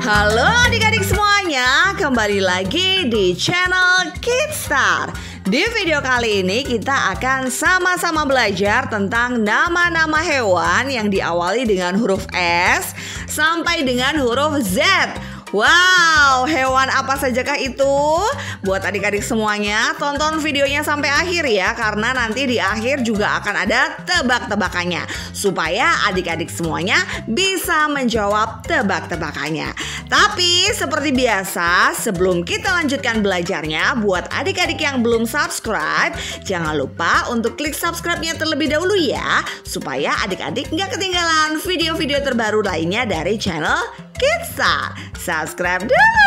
Halo adik-adik semuanya, kembali lagi di channel Kidstar. Di video kali ini kita akan sama-sama belajar tentang nama-nama hewan yang diawali dengan huruf S sampai dengan huruf Z. Wow, hewan apa sajakah itu? Buat adik-adik semuanya, tonton videonya sampai akhir ya, karena nanti di akhir juga akan ada tebak-tebakannya, supaya adik-adik semuanya bisa menjawab tebak-tebakannya. Tapi seperti biasa, sebelum kita lanjutkan belajarnya, buat adik-adik yang belum subscribe, jangan lupa untuk klik subscribe-nya terlebih dahulu ya, supaya adik-adik nggak ketinggalan video-video terbaru lainnya dari channel Kidstar. Subscribe dulu.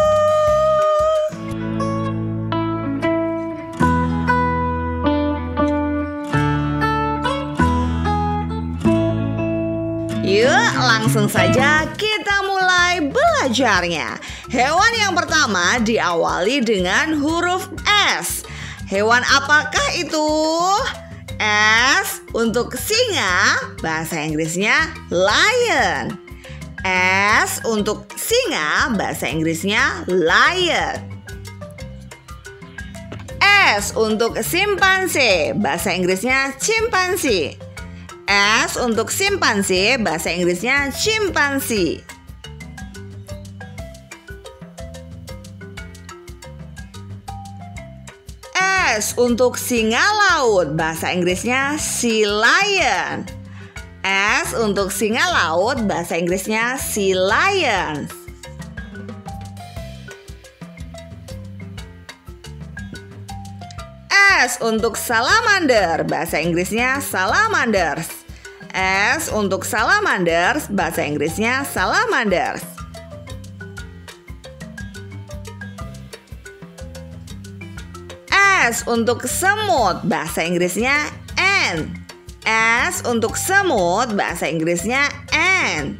Yuk, langsung saja kita mulai belajarnya. Hewan yang pertama diawali dengan huruf S. Hewan apakah itu? S untuk singa, bahasa Inggrisnya lion. S untuk singa, bahasa Inggrisnya lion. S untuk simpanse, bahasa Inggrisnya chimpanzee. S untuk simpanse, bahasa Inggrisnya chimpanzee. S untuk singa laut, bahasa Inggrisnya sea lion. S untuk singa laut, bahasa Inggrisnya sea lion. S untuk salamander, bahasa Inggrisnya salamanders. S untuk salamanders, bahasa Inggrisnya salamanders. S untuk semut, bahasa Inggrisnya ant. S untuk semut, bahasa Inggrisnya ant.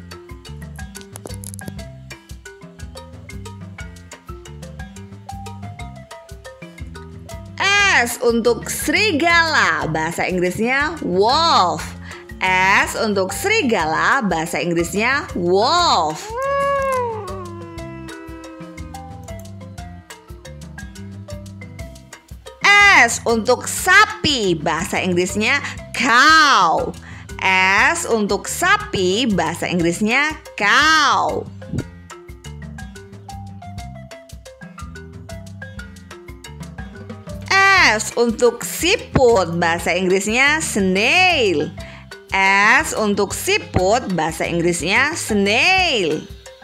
S untuk serigala, bahasa Inggrisnya wolf. S untuk serigala, bahasa Inggrisnya wolf. S untuk sapi, bahasa Inggrisnya cow. S untuk sapi, bahasa Inggrisnya cow. S untuk siput, bahasa Inggrisnya snail. S untuk siput, bahasa Inggrisnya snail.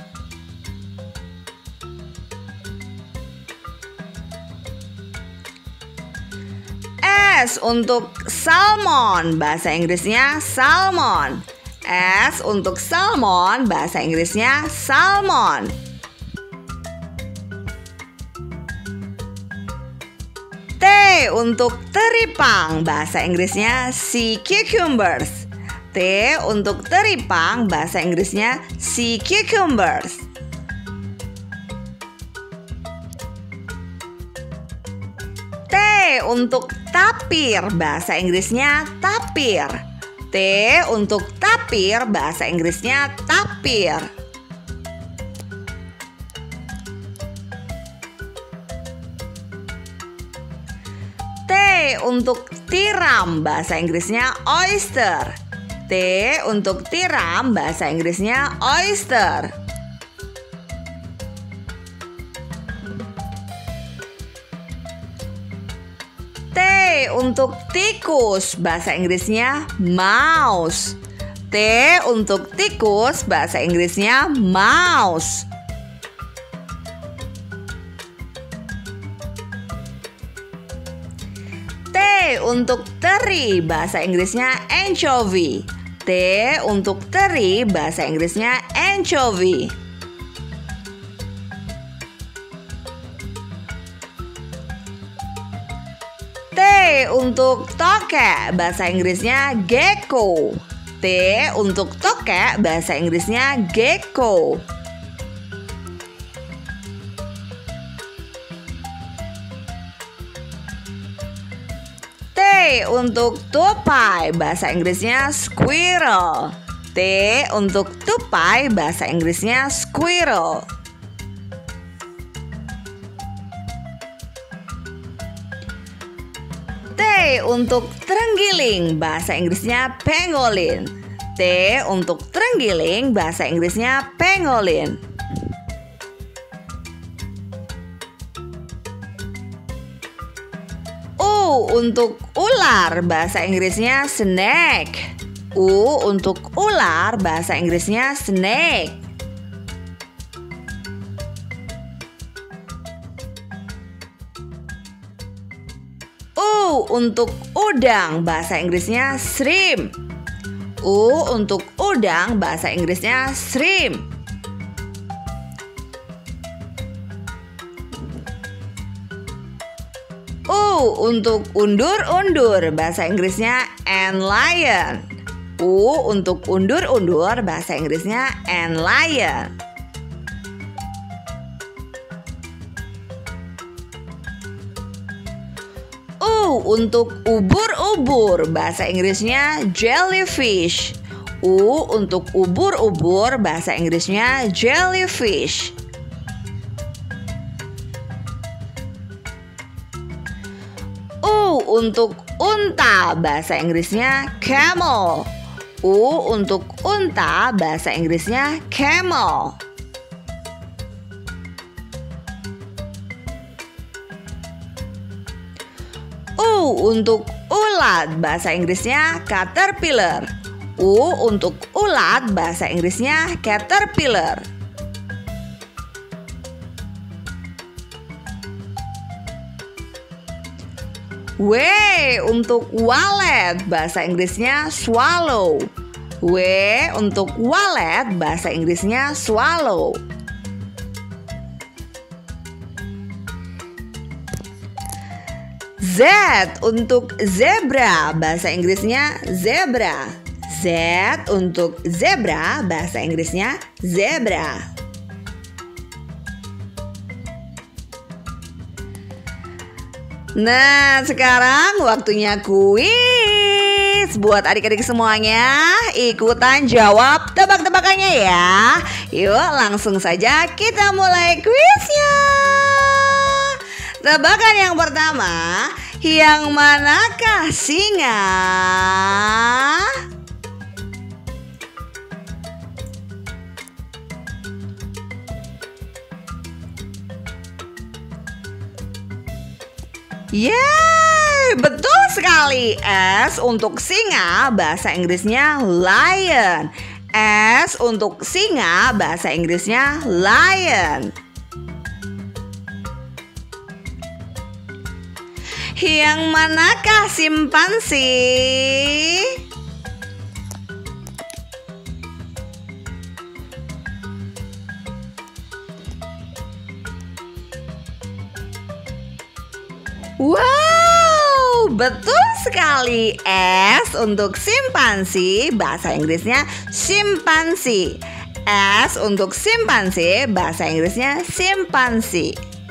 S untuk salmon, bahasa Inggrisnya salmon. S untuk salmon, bahasa Inggrisnya salmon. T untuk teripang, bahasa Inggrisnya sea cucumbers. T untuk teripang, bahasa Inggrisnya sea cucumbers. T untuk tapir, bahasa Inggrisnya tapir. T untuk tapir, bahasa Inggrisnya tapir. T untuk tiram, bahasa Inggrisnya oyster. T untuk tiram, bahasa Inggrisnya oyster. T untuk tikus, bahasa Inggrisnya mouse. T untuk tikus, bahasa Inggrisnya mouse. T untuk teri, bahasa Inggrisnya anchovy. T untuk teri, bahasa Inggrisnya anchovy. T untuk tokek, bahasa Inggrisnya gecko. T untuk tokek, bahasa Inggrisnya gecko. T untuk tupai, bahasa Inggrisnya squirrel. T untuk tupai, bahasa Inggrisnya squirrel. T untuk terenggiling, bahasa Inggrisnya pangolin. T untuk terenggiling, bahasa Inggrisnya pangolin. U untuk ular, bahasa Inggrisnya snake. U untuk ular, bahasa Inggrisnya snake. U untuk udang, bahasa Inggrisnya shrimp. U untuk udang, bahasa Inggrisnya shrimp. U untuk undur-undur, bahasa Inggrisnya antlion. U untuk undur-undur, bahasa Inggrisnya antlion. U untuk ubur-ubur, bahasa Inggrisnya jellyfish. U untuk ubur-ubur, bahasa Inggrisnya jellyfish. U untuk unta, bahasa Inggrisnya camel. U untuk unta, bahasa Inggrisnya camel. U untuk ulat, bahasa Inggrisnya caterpillar. U untuk ulat, bahasa Inggrisnya caterpillar. W untuk walet, bahasa Inggrisnya swallow. W untuk walet, bahasa Inggrisnya swallow. Z untuk zebra, bahasa Inggrisnya zebra. Z untuk zebra, bahasa Inggrisnya zebra. Nah, sekarang waktunya kuis buat adik-adik semuanya. Ikutan jawab tebak-tebakannya ya. Yuk, langsung saja kita mulai kuisnya. Tebakan yang pertama, yang manakah singa? Yeay, betul sekali. S untuk singa, bahasa Inggrisnya lion. S untuk singa, bahasa Inggrisnya lion. Yang manakah simpansi? Wow, betul sekali. S untuk simpansi, bahasa Inggrisnya simpansi. S untuk simpansi, bahasa Inggrisnya simpansi.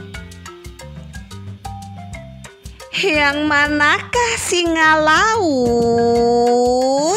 Yang manakah singa laut?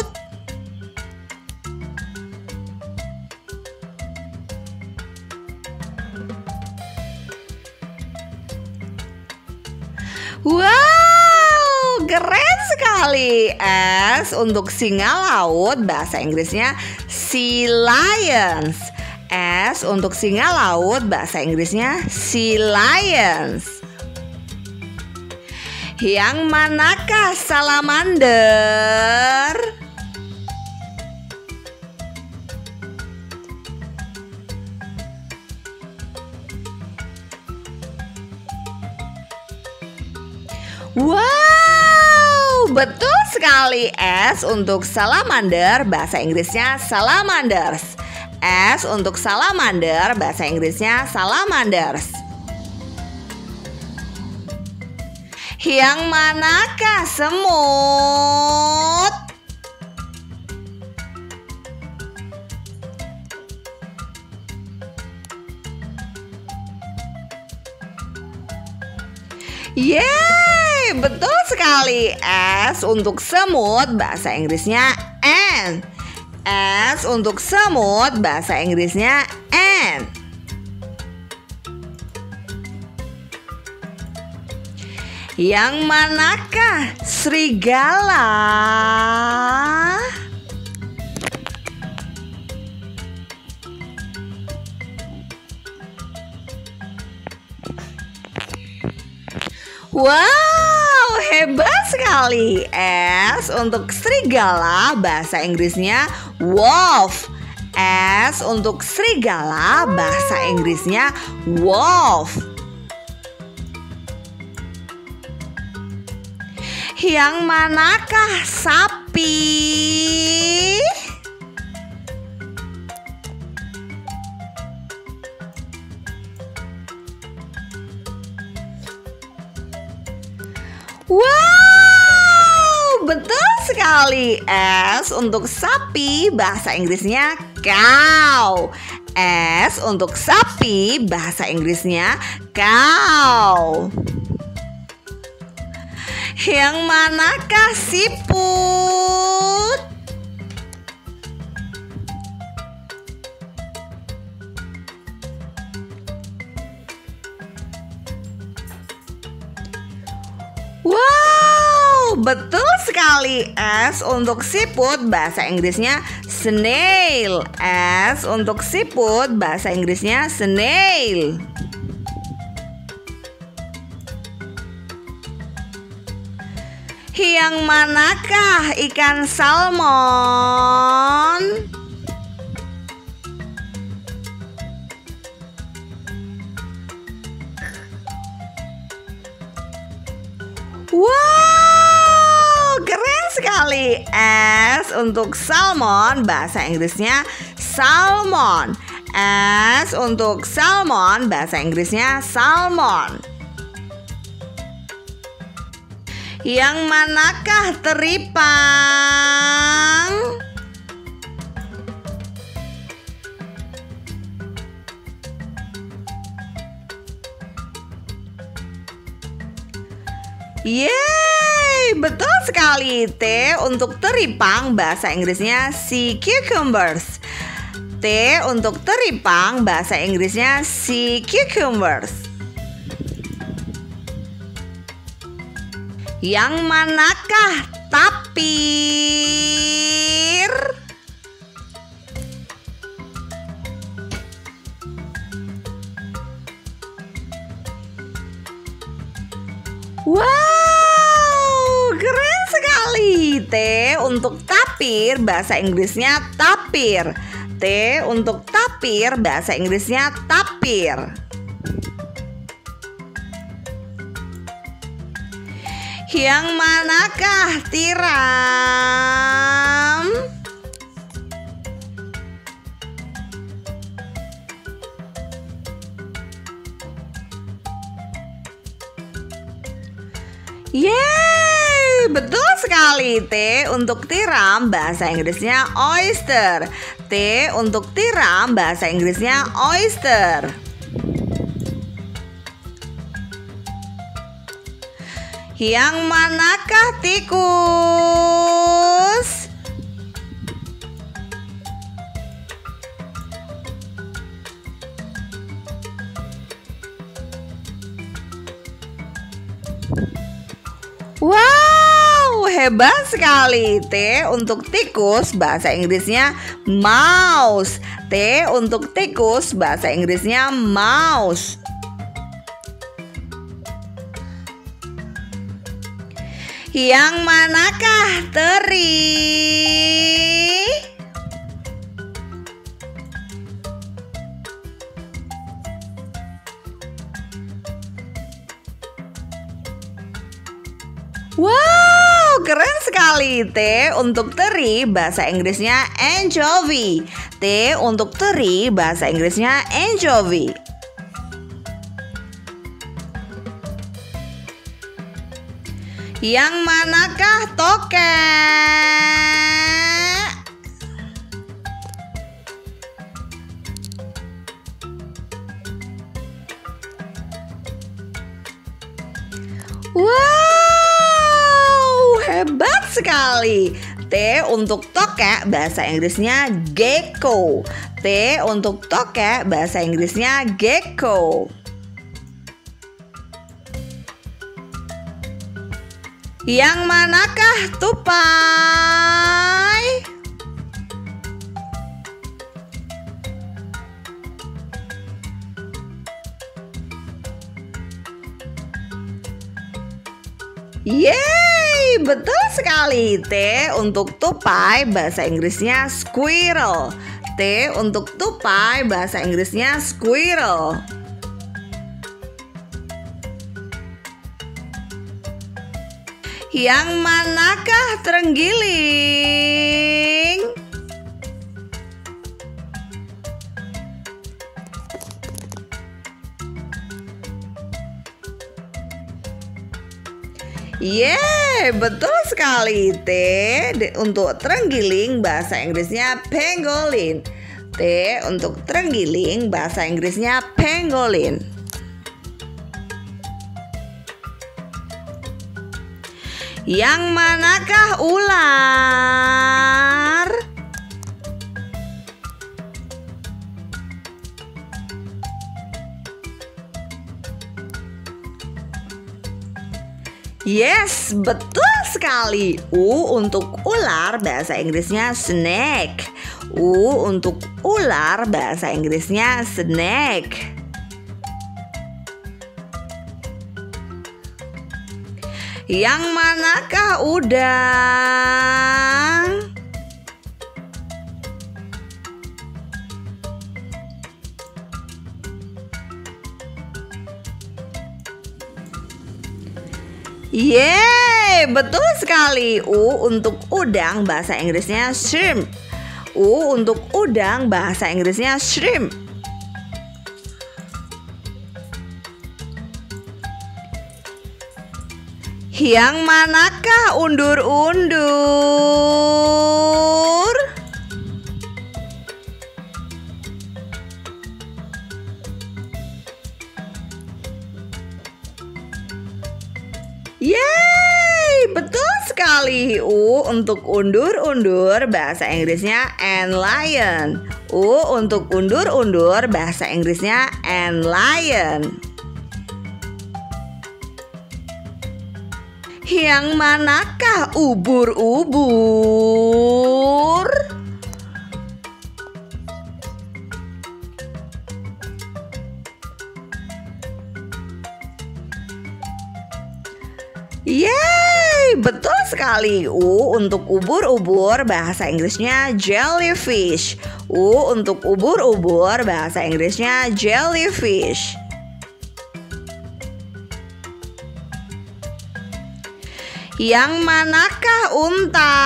Wow, keren sekali. S untuk singa laut, bahasa Inggrisnya sea lions. S untuk singa laut, bahasa Inggrisnya sea lions. Yang manakah salamander? Wow, betul sekali. S untuk salamander, bahasa Inggrisnya salamanders. S untuk salamander, bahasa Inggrisnya salamanders. Yang manakah semut? Yeay, betul sekali. S untuk semut, bahasa Inggrisnya ant. S untuk semut, bahasa Inggrisnya ant. Yang manakah serigala? Wow, hebat sekali. S untuk serigala, bahasa Inggrisnya wolf. S untuk serigala, bahasa Inggrisnya wolf. Yang manakah sapi? Wow, betul sekali. S untuk sapi, bahasa Inggrisnya cow. S untuk sapi, bahasa Inggrisnya cow. Yang manakah siput? Wow, betul sekali. S untuk siput, bahasa Inggrisnya snail. S untuk siput, bahasa Inggrisnya snail. Yang manakah ikan salmon? Wow, keren sekali. S untuk salmon, bahasa Inggrisnya salmon. S untuk salmon, bahasa Inggrisnya salmon. Yang manakah teripang? Yeay, betul sekali. T untuk teripang, bahasa Inggrisnya sea cucumbers. T untuk teripang, bahasa Inggrisnya sea cucumbers. Yang manakah tapir? Wow, keren sekali. T untuk tapir, bahasa Inggrisnya tapir. T untuk tapir, bahasa Inggrisnya tapir. Yang manakah tiram? Yeay, betul sekali. T untuk tiram, bahasa Inggrisnya oyster. T untuk tiram, bahasa Inggrisnya oyster. Yang manakah tikus? Wow, hebat sekali. T untuk tikus, bahasa Inggrisnya mouse. T untuk tikus, bahasa Inggrisnya mouse. Yang manakah teri? Wow, keren sekali. T untuk teri, bahasa Inggrisnya anchovy. T untuk teri, bahasa Inggrisnya anchovy. Yang manakah tokek? Wow, hebat sekali. T untuk tokek, bahasa Inggrisnya gecko. T untuk tokek, bahasa Inggrisnya gecko. Yang manakah tupai? Yeay, betul sekali. T untuk tupai, bahasa Inggrisnya squirrel. T untuk tupai, bahasa Inggrisnya squirrel. Yang manakah terenggiling? Yeay, betul sekali. T untuk terenggiling, bahasa Inggrisnya pangolin. T untuk terenggiling, bahasa Inggrisnya pangolin. Yang manakah ular? Yes, betul sekali. U untuk ular, bahasa Inggrisnya snake. U untuk ular, bahasa Inggrisnya snake. Yang manakah udang? Yeay, betul sekali. U untuk udang, bahasa Inggrisnya shrimp. U untuk udang, bahasa Inggrisnya shrimp. Yang manakah undur-undur? Yeay, betul sekali. U untuk undur-undur, bahasa Inggrisnya antlion. U untuk undur-undur, bahasa Inggrisnya antlion. Yang manakah ubur-ubur? Yeay, betul sekali. U untuk ubur-ubur, bahasa Inggrisnya jellyfish. U untuk ubur-ubur, bahasa Inggrisnya jellyfish. Yang manakah unta?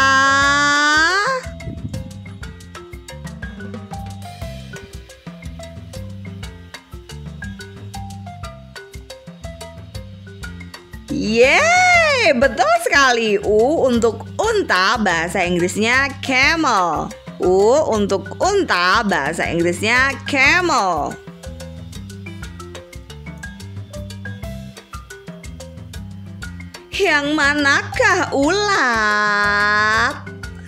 Yeay, betul sekali. U untuk unta, bahasa Inggrisnya camel. U untuk unta, bahasa Inggrisnya camel. Yang manakah ulat?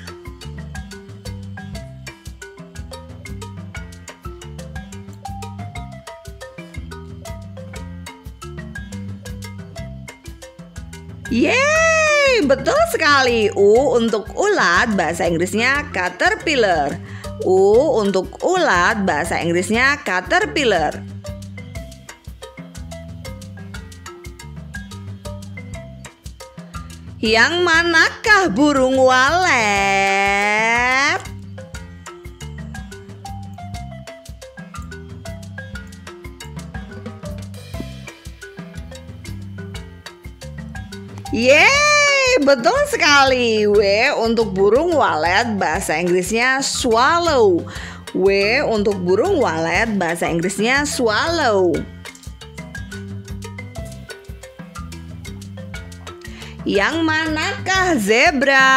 Yeay, betul sekali. U untuk ulat, bahasa Inggrisnya caterpillar. U untuk ulat, bahasa Inggrisnya caterpillar. Yang manakah burung walet? Yeay, betul sekali. W untuk burung walet, bahasa Inggrisnya swallow. W untuk burung walet, bahasa Inggrisnya swallow. Yang manakah zebra?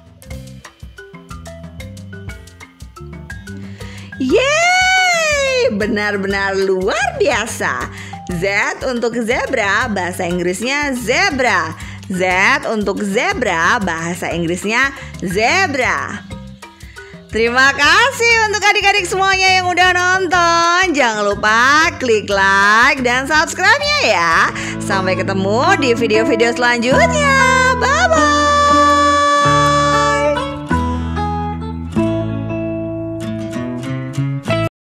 Yeay, benar-benar luar biasa. Z untuk zebra, bahasa Inggrisnya zebra. Z untuk zebra, bahasa Inggrisnya zebra. Terima kasih untuk adik-adik semuanya yang udah nonton. Jangan lupa klik like dan subscribe-nya ya. Sampai ketemu di video-video selanjutnya. Bye-bye.